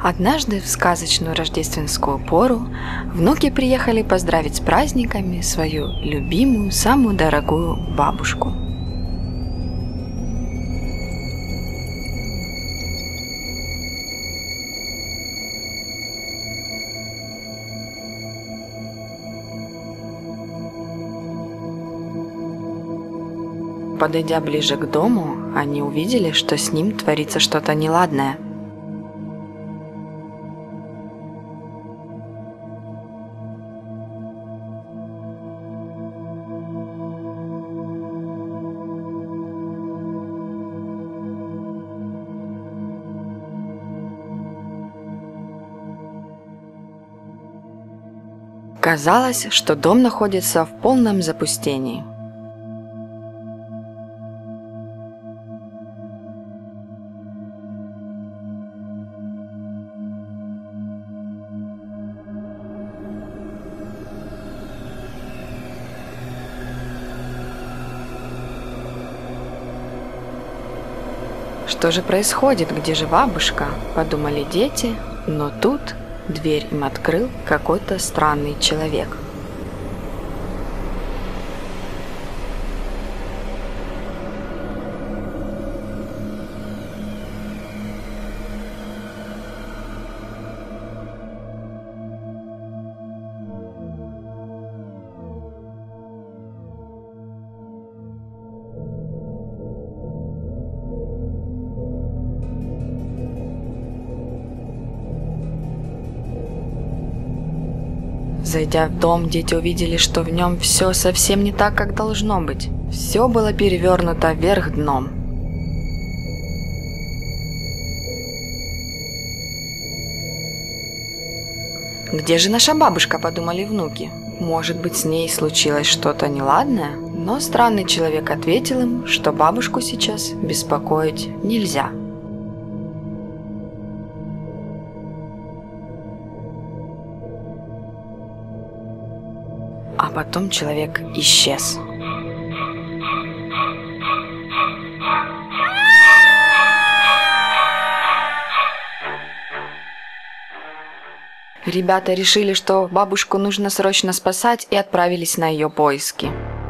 Однажды в сказочную рождественскую пору внуки приехали поздравить с праздниками свою любимую, самую дорогую бабушку. Подойдя ближе к дому, они увидели, что с ним творится что-то неладное. Казалось, что дом находится в полном запустении. Что же происходит? Где же бабушка? Подумали дети, но тут дверь им открыл какой-то странный человек. Зайдя в дом, дети увидели, что в нем все совсем не так, как должно быть. Все было перевернуто вверх дном. «Где же наша бабушка?» – подумали внуки. Может быть, с ней случилось что-то неладное? Но странный человек ответил им, что бабушку сейчас беспокоить нельзя. А потом человек исчез. Ребята решили, что бабушку нужно срочно спасать, и отправились на ее поиски.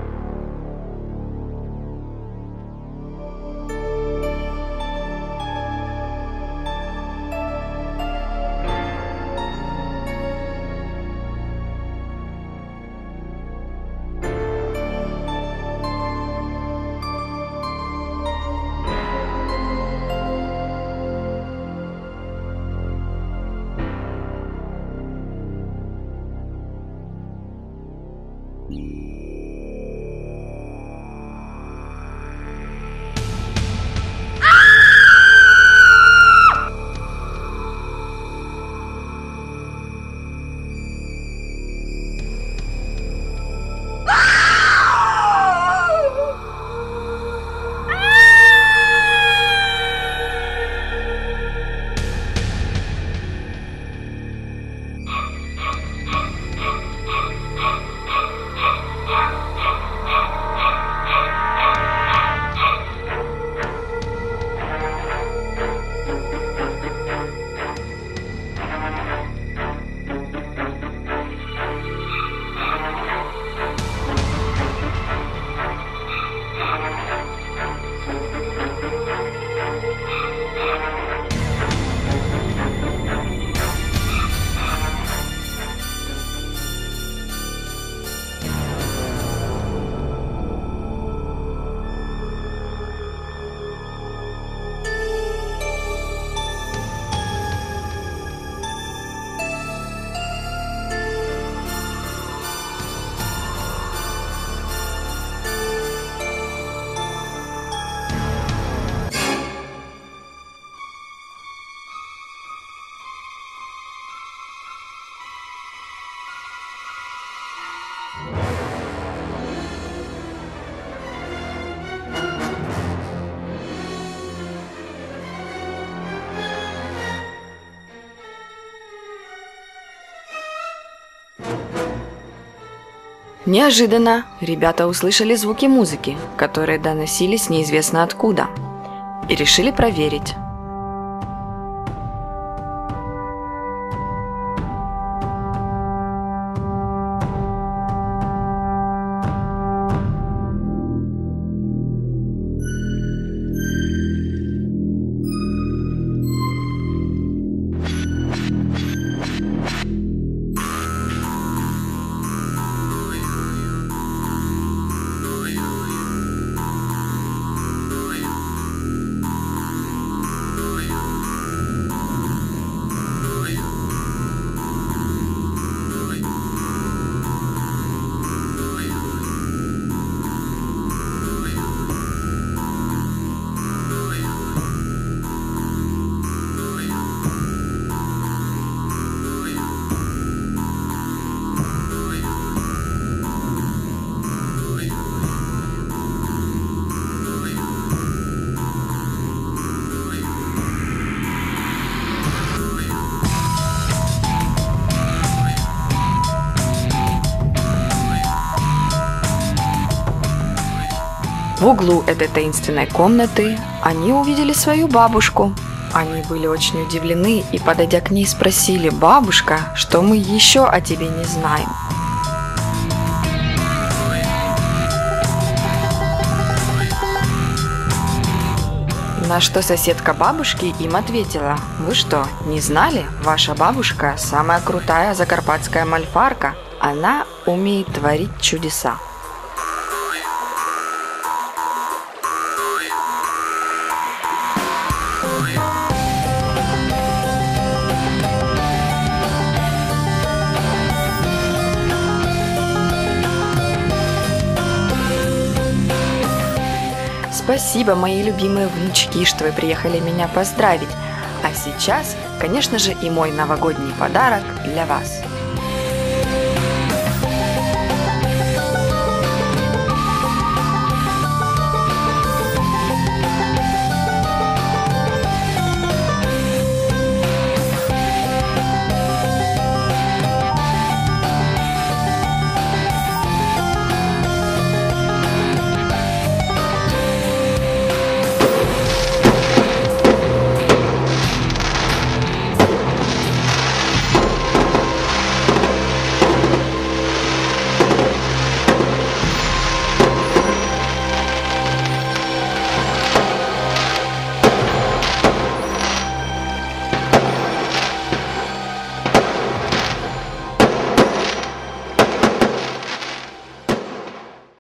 Неожиданно ребята услышали звуки музыки, которые доносились неизвестно откуда, и решили проверить. В углу этой таинственной комнаты они увидели свою бабушку. Они были очень удивлены и, подойдя к ней, спросили: «Бабушка, что мы еще о тебе не знаем?» На что соседка бабушки им ответила: «Вы что, не знали? Ваша бабушка самая крутая закарпатская мальфарка. Она умеет творить чудеса». Спасибо, мои любимые внучки, что вы приехали меня поздравить. А сейчас, конечно же, и мой новогодний подарок для вас.